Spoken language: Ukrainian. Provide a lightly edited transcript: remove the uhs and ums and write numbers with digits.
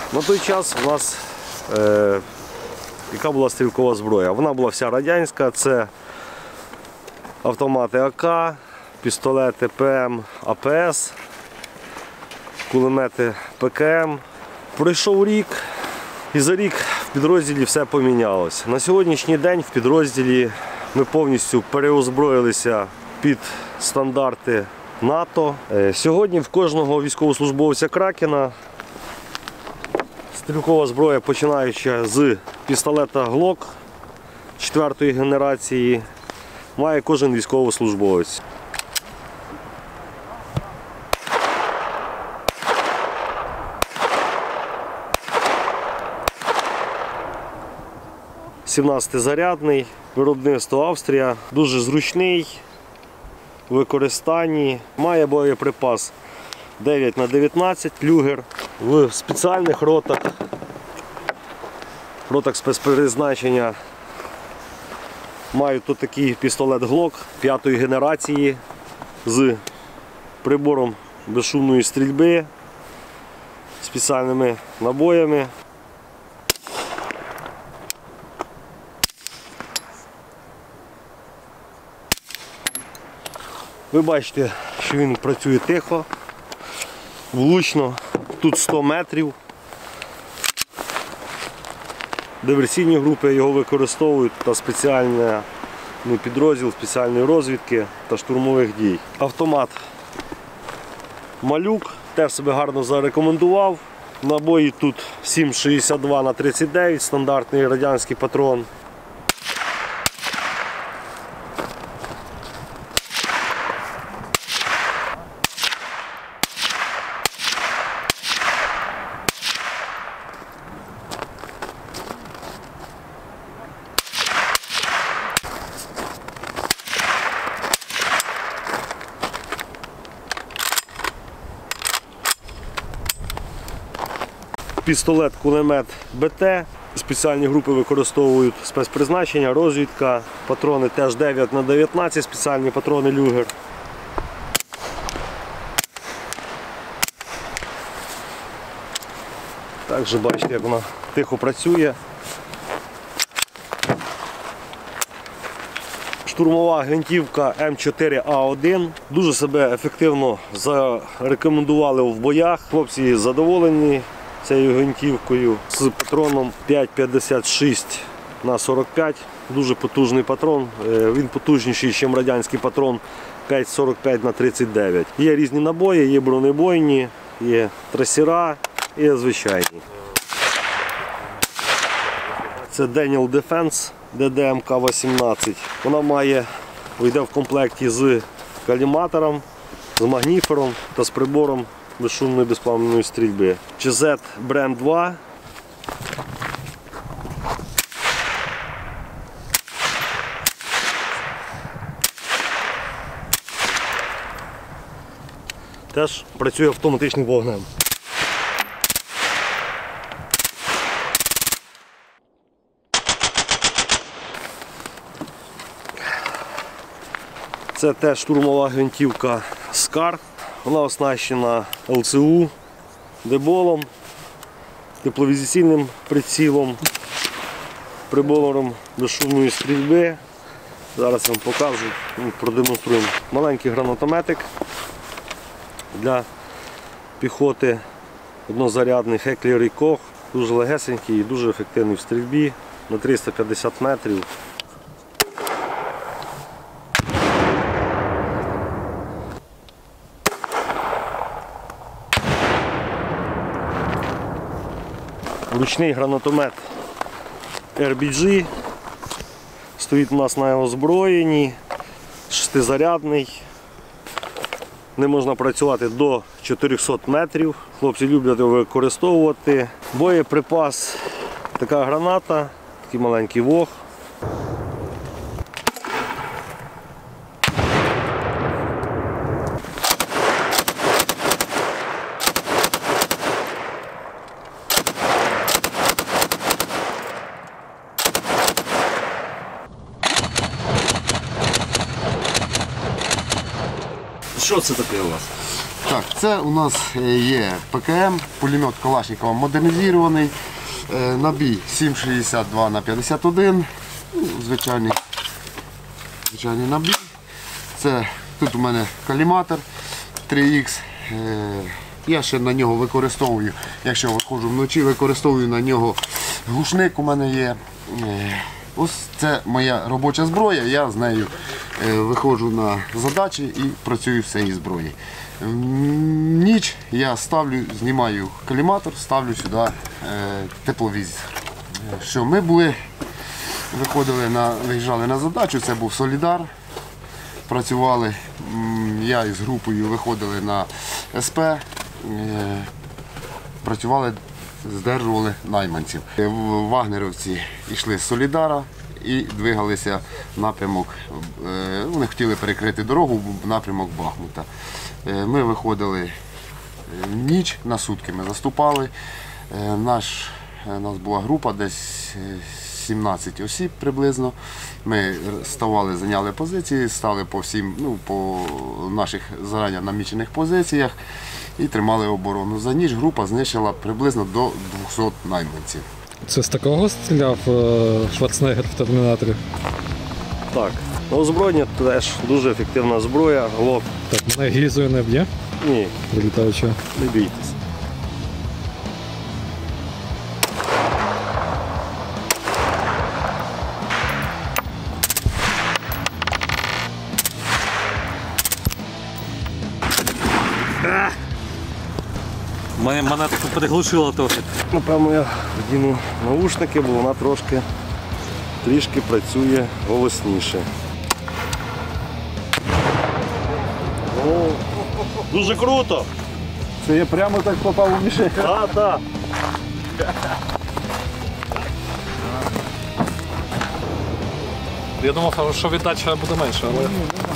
На той час у нас яка була стрілкова зброя? Вона була вся радянська, це автомати АК, пістолети ПМ, АПС, кулемети ПКМ. Пройшов рік, і за рік в підрозділі все помінялось. На сьогоднішній день в підрозділі ми повністю переозброїлися під стандарти НАТО. Сьогодні в кожного військовослужбовця Кракена стрілкова зброя, починаючи з пістолета Glock 4-ї генерації, має кожен військовослужбовець. «17-зарядний», виробництво Австрія, дуже зручний в використанні, має боєприпас 9х19 люгер в спеціальних ротах спецпризначення. Маю тут такий пістолет Glock 5-ї генерації з прибором безшумної стрільби, спеціальними набоями. Ви бачите, що він працює тихо, влучно, тут 100 метрів. Диверсійні групи його використовують та спеціальний підрозділ спеціальної розвідки та штурмових дій. Автомат Малюк теж себе гарно зарекомендував. Набої тут 7,62х39, стандартний радянський патрон. Пістолет-кулемет БТ. Спеціальні групи використовують спецпризначення, розвідка. Патрони теж 9х19, спеціальні патрони люгер. Також бачите, як вона тихо працює. Штурмова гвинтівка М4А1. Дуже себе ефективно зарекомендували в боях. Хлопці задоволені цією гвинтівкою з патроном 5,56х45. Дуже потужний патрон. Він потужніший, ніж радянський патрон 5,45х39. Є різні набої, є бронебойні, є трасера, є звичайні. Це Daniel Defense DDMK-18. Вона йде в комплекті з каліматором, з магніфером та з прибором безшумної безпламенної стрільби. CZ Brand 2. Теж працює автоматичним вогнем. Це теж штурмова гвинтівка SCAR. Вона оснащена ЛЦУ, деболом, тепловізійним прицілом, прибором безшумної стрільби. Зараз я вам покажу, продемонструємо. Маленький гранатометик для піхоти, однозарядний Heckler & Koch, дуже легесенький і дуже ефективний в стрільбі на 350 метрів. Ручний гранатомет RBG, стоїть у нас на озброєнні, 6-зарядний, не можна працювати до 400 метрів, хлопці люблять його використовувати. Боєприпас, така граната, такий маленький вог. Що це таке у вас? Так, це у нас є ПКМ, пулемет Калашникова модернізований, набій 7,62х51, звичайний набій. Тут у мене каліматор 3Х. Я ще на нього використовую, якщо виходжу вночі, використовую на нього глушник у мене є. Ось це моя робоча зброя, я з нею виходжу на задачі і працюю з цієї зброї. В ніч я знімаю каліматор, ставлю сюди тепловізор. Що ми виїжджали на задачу, це був Солідар. Працювали, я із групою виходили на СП, працювали, здержували найманців. Вагнерівці йшли з Солідара і двигалися в напрямок, вони хотіли перекрити дорогу в напрямок Бахмута. Ми виходили в ніч, на сутки ми заступали. У нас була група десь 17 осіб приблизно. Ми ставали, зайняли позиції, стали по наших зарані намічених позиціях і тримали оборону. За ніч група знищила приблизно до 200 найманців. Це з такого стріляв Шварценеггер в Термінаторі? Так, озброєння теж дуже ефективна зброя, глок. Так, мене гізою не б'є, Ні, вилітаючи. не бійтесь. Мене тут приглушило трохи. Напевно, я вдіну наушники, бо вона трішки працює голосніше. О, дуже круто! Це я прямо так попав у мішень. Так. Я думав, що віддача буде менше, але